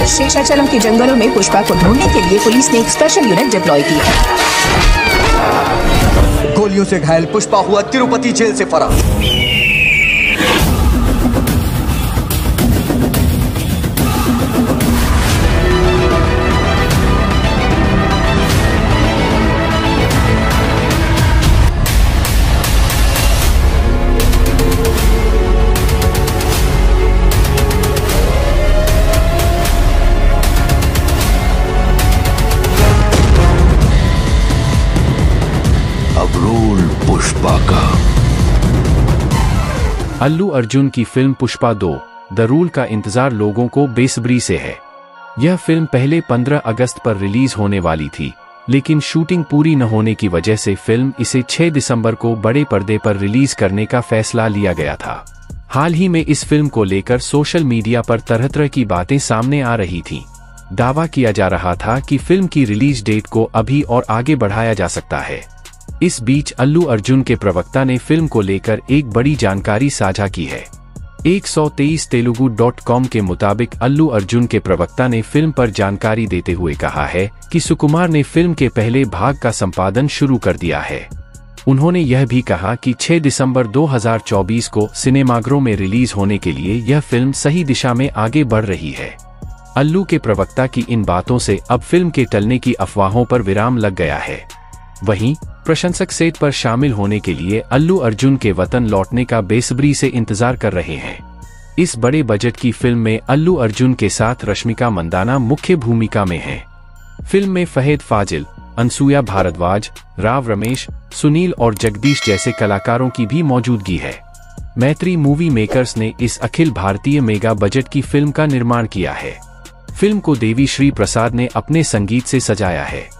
शेषाचलम के जंगलों में पुष्पा को ढूंढने के लिए पुलिस ने एक स्पेशल यूनिट डिप्लॉय की है। गोलियों से घायल पुष्पा हुआ तिरुपति जेल से फरार। पुष्पा का अल्लू अर्जुन की फिल्म पुष्पा 2 द रूल का इंतजार लोगों को बेसब्री से है। यह फिल्म पहले 15 अगस्त पर रिलीज होने वाली थी, लेकिन शूटिंग पूरी न होने की वजह से फिल्म इसे 6 दिसंबर को बड़े पर्दे पर रिलीज करने का फैसला लिया गया था। हाल ही में इस फिल्म को लेकर सोशल मीडिया पर तरह तरह की बातें सामने आ रही थीं। दावा किया जा रहा था कि फिल्म की रिलीज डेट को अभी और आगे बढ़ाया जा सकता है। इस बीच अल्लू अर्जुन के प्रवक्ता ने फिल्म को लेकर एक बड़ी जानकारी साझा की है। 123 तेलुगु.com के मुताबिक अल्लू अर्जुन के प्रवक्ता ने फिल्म पर जानकारी देते हुए कहा है कि सुकुमार ने फिल्म के पहले भाग का संपादन शुरू कर दिया है। उन्होंने यह भी कहा कि 6 दिसंबर 2024 को सिनेमाघरों में रिलीज होने के लिए यह फिल्म सही दिशा में आगे बढ़ रही है। अल्लू के प्रवक्ता की इन बातों से अब फिल्म के टलने की अफवाहों पर विराम लग गया है। वहीं प्रशंसक सेट पर शामिल होने के लिए अल्लू अर्जुन के वतन लौटने का बेसब्री से इंतजार कर रहे हैं। इस बड़े बजट की फिल्म में अल्लू अर्जुन के साथ रश्मिका मंदाना मुख्य भूमिका में हैं। फिल्म में फहद फाजिल, अनसुया भारद्वाज, राव रमेश, सुनील और जगदीश जैसे कलाकारों की भी मौजूदगी है। मैत्री मूवी मेकर्स ने इस अखिल भारतीय मेगा बजट की फिल्म का निर्माण किया है। फिल्म को देवी श्री प्रसाद ने अपने संगीत से सजाया है।